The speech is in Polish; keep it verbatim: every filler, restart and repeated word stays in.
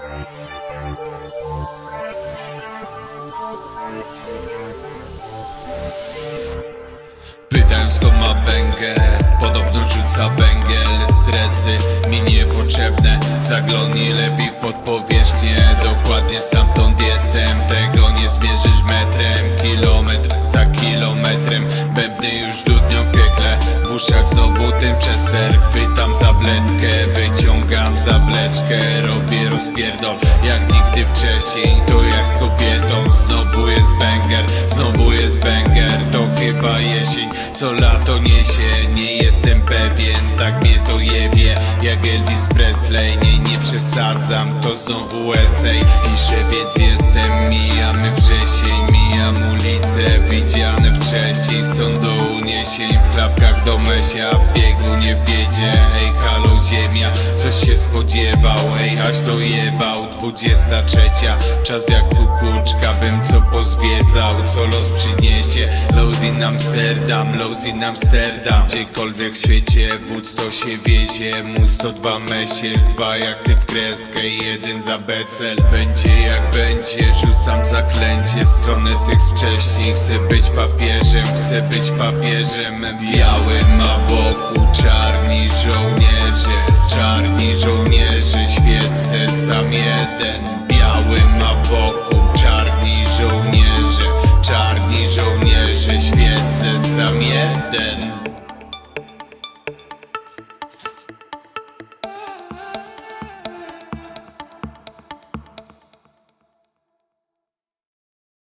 Pytałem skąd ma bęgę, podobno rzuca węgiel. Stresy mi niepotrzebne, zaglądnij lepiej pod powierzchnię. Dokładnie stamtąd jestem, tego nie zmierzysz metrem. Kilometr za kilometrem, bębny już dudnią w piekle. W uszach znowu ten przester, chwytam za bledkę, wyciągam zawleczkę. Robię rozpierdol jak nigdy wcześniej, to jak z kobietą. Znowu jest banger, znowu jest banger. To chyba jesień, co lato niesie. Nie jestem pewien, tak mnie to jebie jak Elvis Presley. Nie, nie przesadzam, to znowu esej. Piszę, więc jestem, mijamy wrzesień. Mijam ulice widziane wcześniej, stąd do uniesień. W klapkach do mesia, biegu nie biedzie. Ej, halo ziemia, coś się spodziewał. Ej, aż dojebał, dwudziesta trzecia. Czas jak kukuczka, bym co pozwiedzał. Co los przyniesie, Los in Amsterdam, Los in Amsterdam. Gdziekolwiek w świecie, wódz to się wiezie. Mu sto dwa mesie, z dwa jak ty w kreskę i jeden za becel. Będzie jak będzie, rzucam zaklęcie w stronę tych z wcześniej. Chcę być papieżem, chcę być papieżem białym, a wokół czarni żołnierze. Czarni żołnierze, świecę sam jeden. Białym, a wokół czarni żołnierze. Czarni żołnierze, świecę sam jeden.